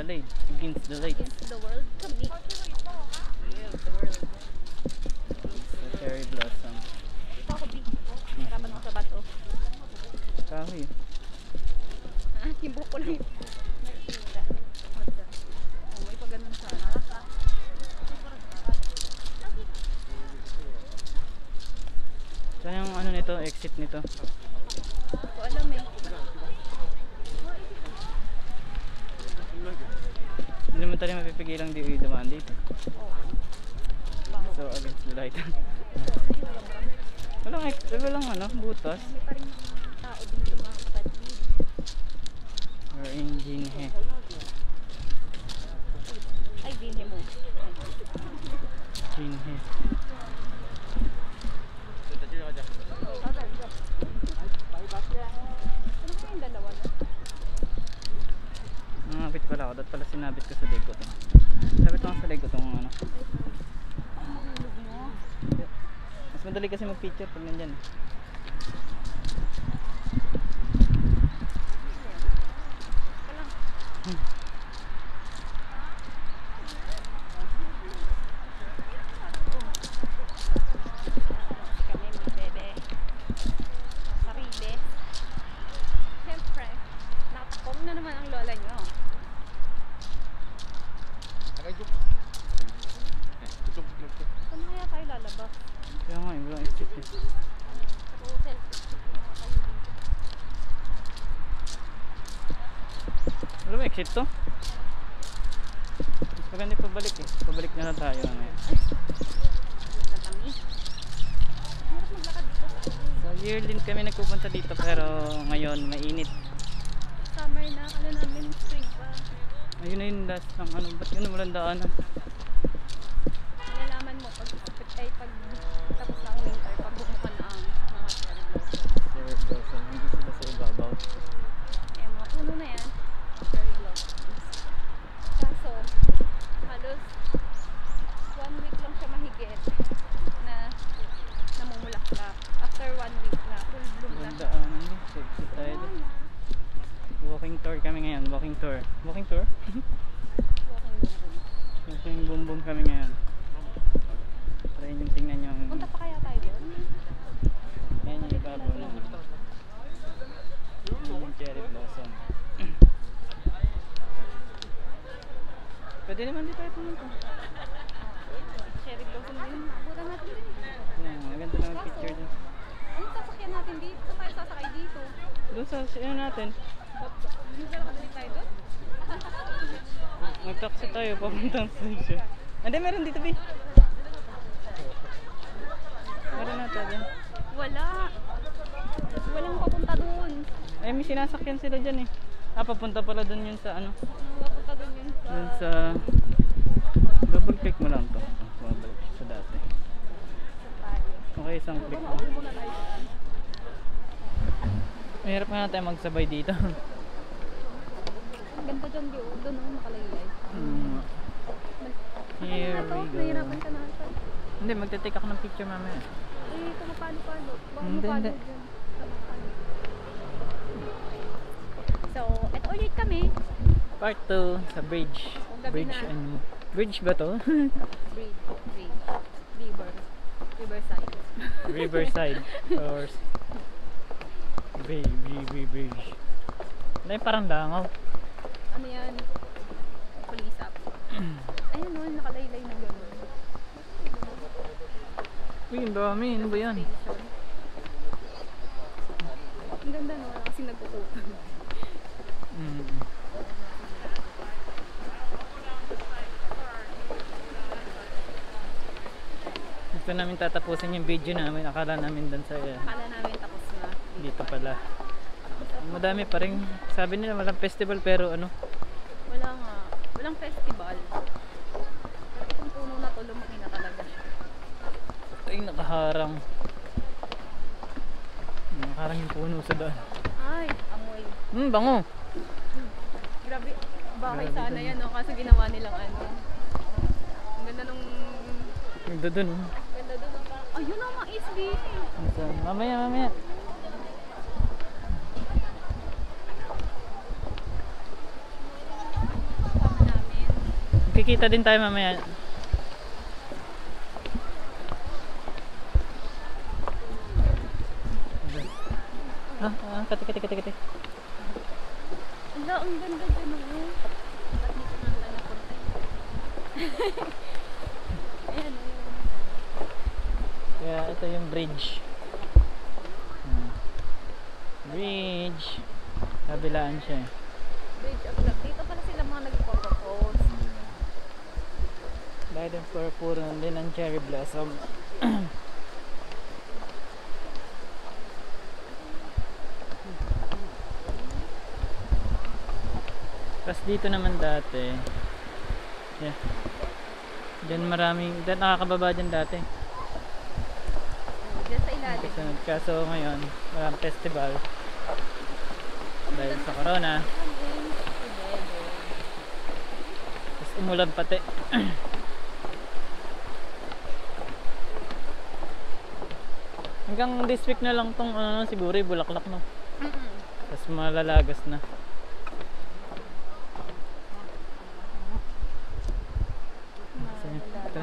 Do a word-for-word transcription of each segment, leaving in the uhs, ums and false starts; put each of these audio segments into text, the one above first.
lake. Against the lake. Against the world. Kami. The world. Sa cherry blossom. Ito ako, B. Harapan ako sa bato. Kahoy. Ha? Yung buhok ko lang yun. Oh, may pa ganun sana. Saan yung ano nito, exit nito? Hindi ko alam eh. Hindi naman tayo mapipigilang di dumaan dito. Oh. So against the light. Walang, walang ano, butas. May pa rin tao dito mga kapatid. Or in Jinhe. Ay, dinhe mo. Jinhe. Ano ba yung dalawa na? Nangapit pala ako. Dapat pala sinabit ko sa leg ko to. Sabit lang sa leg ko tong ano. Mahulog mo. Mas madali kasi mag picture pag nandyan. Hmm. Kami mga bebe. Sarili. Siyempre, nakakong na naman ang lola nyo. Saan kaya tayo lalabas? Kaya nga, yung walang exit eh. Puro selfie stick na nga kayo dito. Wala ba exit to? Mas maganda yung pabalik eh. Pabalik na lang tayo. Ano yan. Na kami. Hirap maglakad dito sa So year din kami nagpupunta dito pero ngayon mainit. summer na. Kala namin spring pa. Ayun na yung last ng ano. Ba't yun walang daanan? Malalaman mo pag ay pag tapos na ang winter, pag bumuka na ang mga cherry blossom. Cherry blossom. Hindi sila sa ibabaw. Eh, mga puno na yan, cherry blossoms. Kaso, halos one week lang siya mahigit na namumulaklak. After one week na, full bloom na Walang siya. daanan eh. So exit tayo Wala doon. na. Walking tour kami ngayon. Walking tour. Walking tour? Walking boom boom. Walking boom boom kami ngayon. Try nyo tingnan yung Punta pa kaya tayo doon? yan yung ibabaw na yung cherry blossom. Pwede naman di tayo pumunta. Cherry blossom din. Abutan natin din. Yan, maganda naman picture dun. Anong sasakyan natin dito? Saan tayo sasakay dito? Doon sa ano natin, Hindi ba nakadali tayo doon? mag-taxi tayo papuntang station. Hindi, meron dito, Bi. Meron na tayo dyan. Wala. Walang papunta doon. Ay, may sinasakyan sila dyan eh. Ah, papunta pala dun yun sa ano. Papunta doon yun sa... Dun sa... Double click mo lang to. Bumabalik sa dati. tayo. Okay, isang click mo. Mauwi muna tayo doon. Mahirap nga tayo magsabay dito. Ang ganda dyan, di doon ako nakalaylay. Hmm. Here Ano na to? we go. Nahirapan ka na ata. Hindi, magte-take ako ng picture mamaya. Eh, kumapalo-palo. Baka Hindi, mapalo hindi. dyan. So, eto ulit kami. Part two sa bridge. Gabi Bridge na. ano? Bridge ba to? Bridge. Bridge. River. Riverside. Riverside. Or... Bay, bay, bay, bridge. Ano yung parang langaw? Ano yan? Pulisap. Ayun o, nakalaylay na gano'n. Uy, ang dami. Ano ba yan? Station. Ang ganda no, kasi nagkukutan. Mm. Dito namin tatapusin yung video namin. Akala namin doon sa... Akala namin tapos na. Dito pala. Madami pa rin. Sabi nila walang festival pero ano. Wala nga. Walang festival. Pero itong puno na to, lumaki na talaga siya. Ay, nakaharang. Nakaharang yung puno sa daan. Ay, amoy. Hmm, bango. Grabe. Bahay Grabe sana dun. yan, no? Kasi ginawa nilang ano. Ang ganda nung... Yung doon. Ganda dun. Ang parang, ayun na, mga S B. Mamaya, mamaya. Magkikita din tayo mamaya. Ah, ah, kati, kati, kati, kati. Ala, ang ganda dyan oh. Ba't dito na lang napunta? Ayan oh, yung Kaya ito yung bridge. Hmm. Bridge. Kabilaan siya. eh. Bridge of Love. Dito pala sila mga nagpo-propose. Dahil din for puro din ang cherry blossom. Tapos dito naman dati, yeah, dyan maraming, dyan nakakababa dyan dati. Oh, dyan sa ilalim. Kasunod. Kaso ngayon, maraming festival. Dahil sa corona, tapos umulan pati. Hanggang this week na lang tong ano, siguro yung bulaklak no. Mm-mm. Tapos malalagas na. Saan yun? Ito.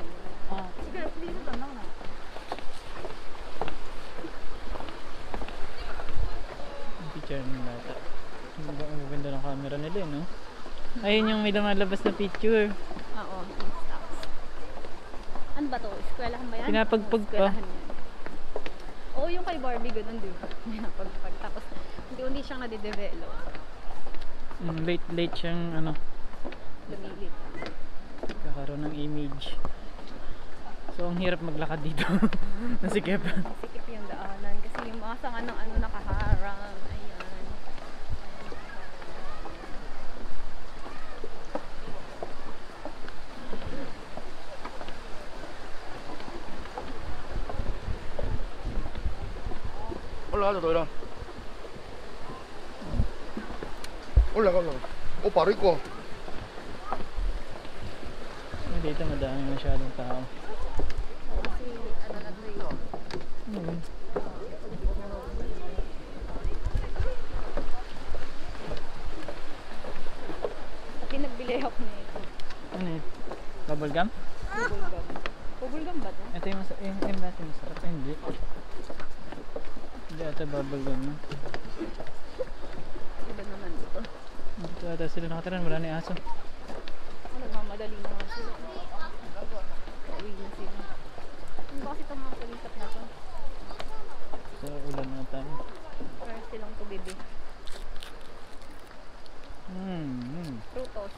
Ang picture ng bata. Ang ganda- ang ganda ng camera nila eh, no? Ayun yung may lumalabas na picture. Oo, stocks. Ano ba to? Eskwelahan ba yan? Pinapagpag pa. Eskwelahan yan. Oo, yung kay Barbie, ganun din. Pinapagpag. Tapos, hindi-undi siyang nade-develop. Mm, late late siyang ano, Lumilit. kakaroon ng image. So ang hirap maglakad dito. Nasikip. Sikip yung daanan. Kasi yung mga sanga ng ano nakaharang. Ayan. 올라가자 도일아 올라가 올라가 옷 바로 입고 Dito madami masyadong tao. Kasi ano na to yun. Mm. Pinagbili ako nito. Ano yun? Bubble gum? Bubblegum. Bubblegum ba to? Ito yung, masa- yung, yung natin masarap. Eh, hindi. Hindi ata bubble gum. No? Iba naman ito. Dito ata sila nakatiran. Wala na yung aso. Oh, nagmamadali naman sila. Pauwi na sila. Ano ba kasi itong mga kulisap na to? So ulan na tayo. Para silang tubibi. Hmm. hmm. Frutos.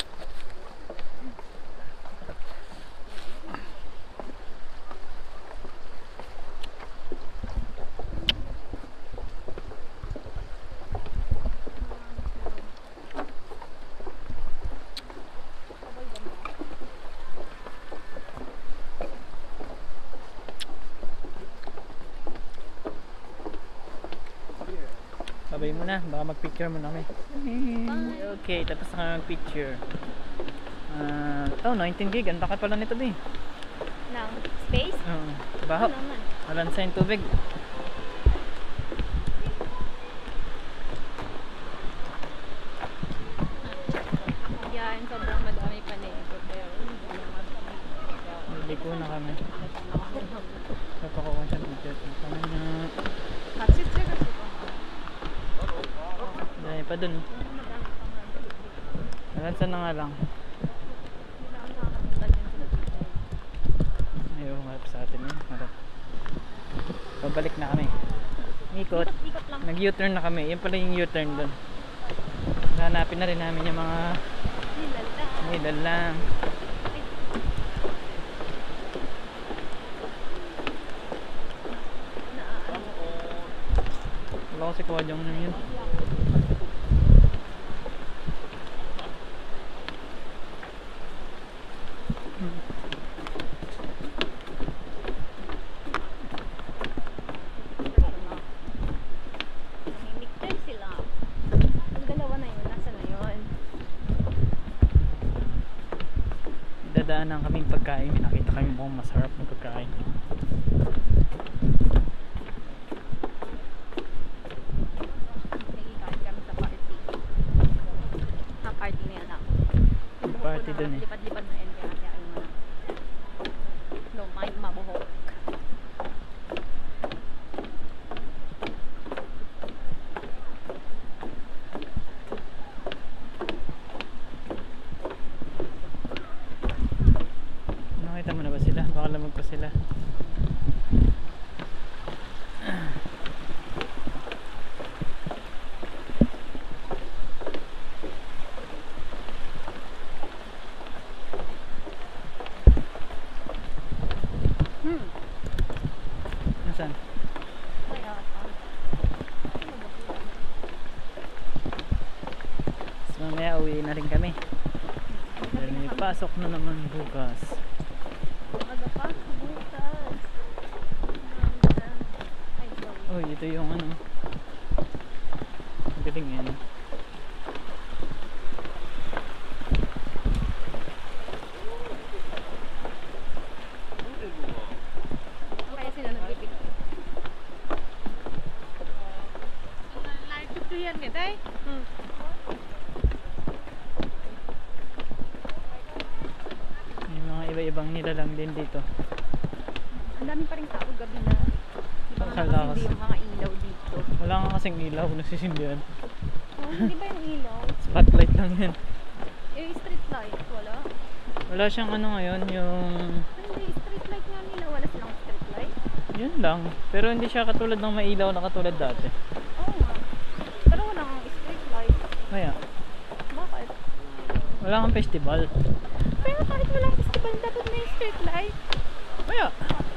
Sabay mo na. Baka mag-picture mo na kami. Okay, tapos na kami mag-picture. Ah, oh, nineteen gig. Ang takat pala nito, be. Ng space? Oo. Baho. Ano naman? Walang sa yung tubig. Yan, sobrang madami pa nito. Pero hindi naman kami. Liliko na kami. Papakuha siya ng picture. Kami na. Kapsit siya kasi ito. Dahil pa dun. Nalansan na nga lang. Hindi na ako nakakapunta din sila dito. Ayaw harap sa atin yun. Harap. Pabalik na kami. Ikot. Ikot lang. Nag-U-turn na kami. Yan pala yung U-turn dun. Hanapin na rin namin yung mga Nilala. nilalang. Na ano. Wala ko si Kuwajong na yun. Tahimik din sila. Yung dalawa na yun, nasa na yun? Dadaanan kaming pagkain. May nakita kami mukhang masarap na pagkain. Nagkikain kami sa party. Ha, party niya lang. Party dati dun eh. Lipad-lipad na yan, kaya kaya ano mo na. No mind mabuhok. Nakita mo na ba sila? Baka lamag pa sila. Hmm. Nasaan? Kaya ata. Ano ba sila? So, mamaya uwi na rin kami. Dahil may pasok na naman bukas. Aga pa? Bukas. Ganda. Ay, sorry. Uy, ito yung ano. Ang galing yan. Kaya sila nag-ipig. Hmm. May mga iba-ibang nilalang din dito. Ang dami pa rin tao gabi na. Di ba Akala nakasindi kasi- yung mga ilaw dito? Wala nga kasing ilaw, nagsisindihan. Oh, hindi ba yung ilaw? Spotlight lang yan. Eh, street light. Wala. Wala siyang ano ngayon, yung... Ay, hindi, street light nga nila. Wala silang street light. Yun lang. Pero hindi siya katulad ng may ilaw na katulad dati. Oo nga. Pero walang street light. Kaya, Bakit? wala kang festival. Pero kahit walang festival, dapat may street light. Kaya,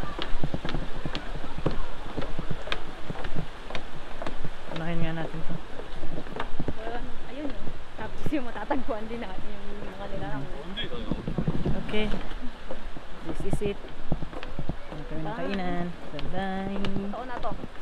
unahin nga natin to. Wala. Ayun o. Tapos yung matatagpuan din natin yung mga nilalang. Okay. This is it. Ano kami ng kainan. Bye-bye. Totoo na to.